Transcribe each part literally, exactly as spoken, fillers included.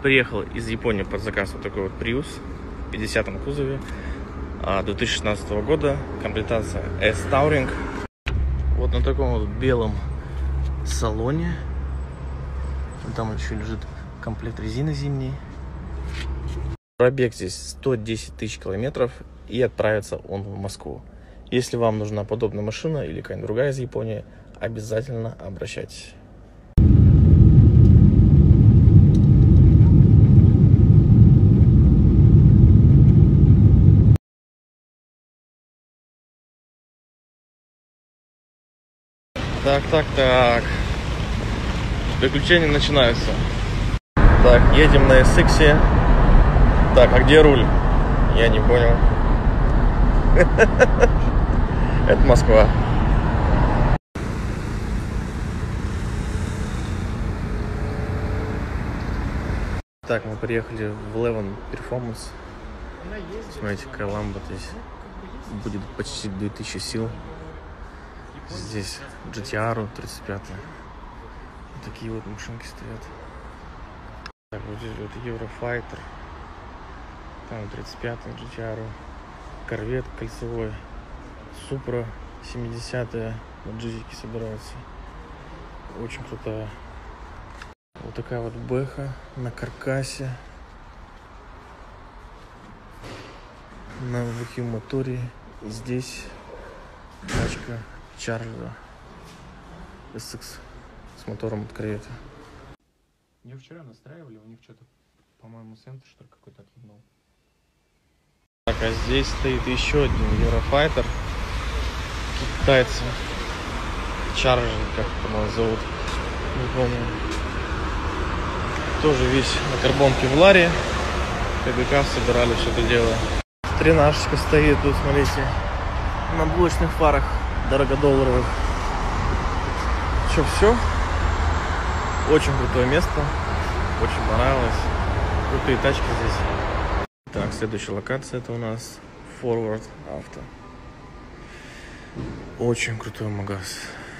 Приехал из Японии под заказ вот такой вот Prius в пятидесятом кузове две тысячи шестнадцатого года, комплектация S-Touring. Вот на таком вот белом салоне. Там еще лежит комплект резины зимней. Пробег здесь сто десять тысяч километров, и отправится он в Москву. Если вам нужна подобная машина или какая-нибудь другая из Японии, обязательно обращайтесь. Так, так, так. Приключения начинаются. Так, едем на эс икс. Так, а где руль? Я не понял. Это Москва. Так, мы приехали в Eleven Performance. Смотрите, какая ламба здесь. Будет почти две тысячи сил. Здесь джи ти ар тридцать пять. Вот такие вот машинки стоят. Так, вот здесь вот Eurofighter. Там тридцать пятый джи ти ар. Корвет кольцевой. Супра семидесятая. Вот джизики собираются. Очень крутая. Вот такая вот бэха на каркасе. На вахим моторе. И здесь тачка Чарльза эс икс с мотором от корвета. Ее вчера настраивали, у них что-то, по-моему, центр что-то какой-то отъебнул. Так, а здесь стоит еще один Eurofighter. Китайцы. Чарльз, как его зовут, не помню. Тоже весь на карбонке в ларе. КДК собирали все это дело. Тринашечка стоит тут, смотрите, на блочных фарах дорогодолларовых. Что, все? Очень крутое место. Очень понравилось. Крутые тачки здесь. Так, следующая локация это у нас Forward Auto. Очень крутой магаз.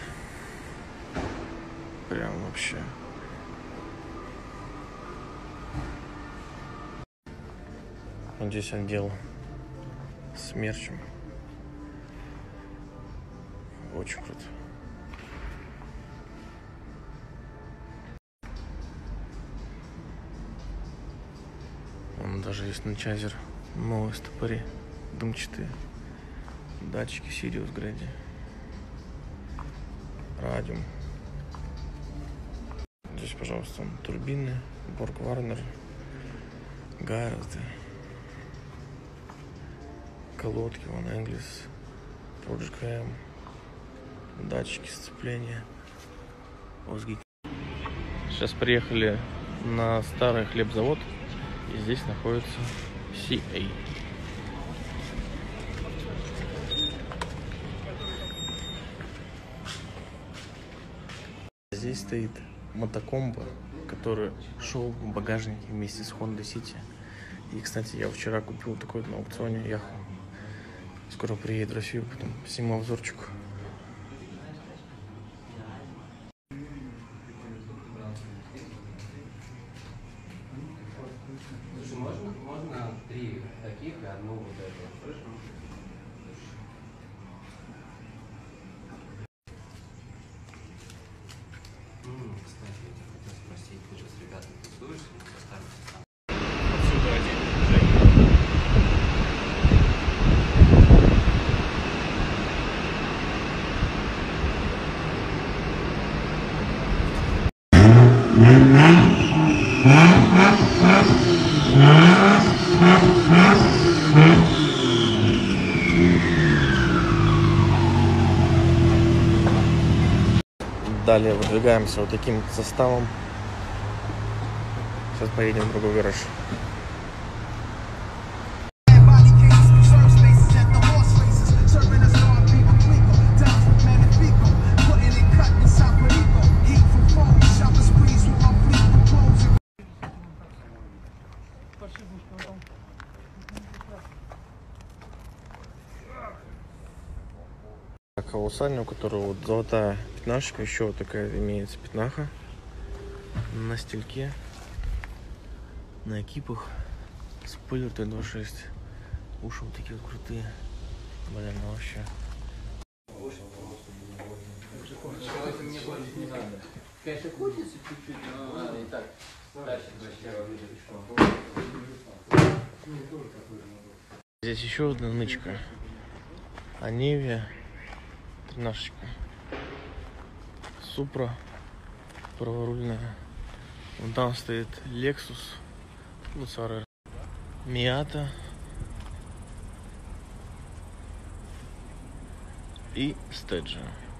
Прям вообще. Вот здесь отдел с мерчем. Очень круто. Вон даже есть ночайзер. Новые стопори. Дымчатые. Датчики Sirius Grady. Радиум. Здесь, пожалуйста, турбины. Борг Варнер. Гаррет. Колодки. Вон English. Project M. Датчики сцепления. Озги. Сейчас приехали на старый хлебзавод. И здесь находится си эй. Здесь стоит мотокомбо, который шел в багажнике вместе с Honda City. И, кстати, я вчера купил такой на аукционе Яху. Скоро приедет в Россию, потом сниму обзорчик. Можно, можно три таких и одну вот эту. М, кстати, я тебя хотел спросить, ты же с ребятами тусуешься, не поставишься сам. Отсюда один. Далее выдвигаемся вот таким составом. Сейчас поедем в другой гараж. Так, а у Сани, у которого вот золотая пятнашечка, еще вот такая имеется пятнаха на стельке. на экипах. Спойлер Т двадцать шесть. Уши вот такие вот крутые. Блин, ну вообще. Конечно, хочется чуть-чуть, но надо и так. Здесь еще одна нычка. Анивия. Тринашечка. Супра. Праворульная. Вон там стоит Lexus. Ну, Сара. Миата. И Стеджа.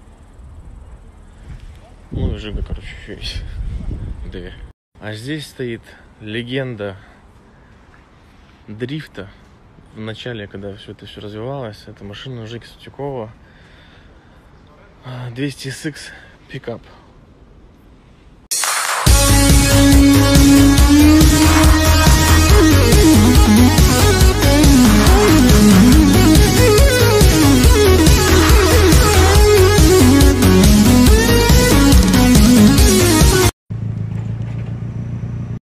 Ну и Жига, короче, еще есть. Две. А здесь стоит легенда дрифта. В начале, когда все это все развивалось, это машина Жеки Сутюкова. двести эс икс пикап.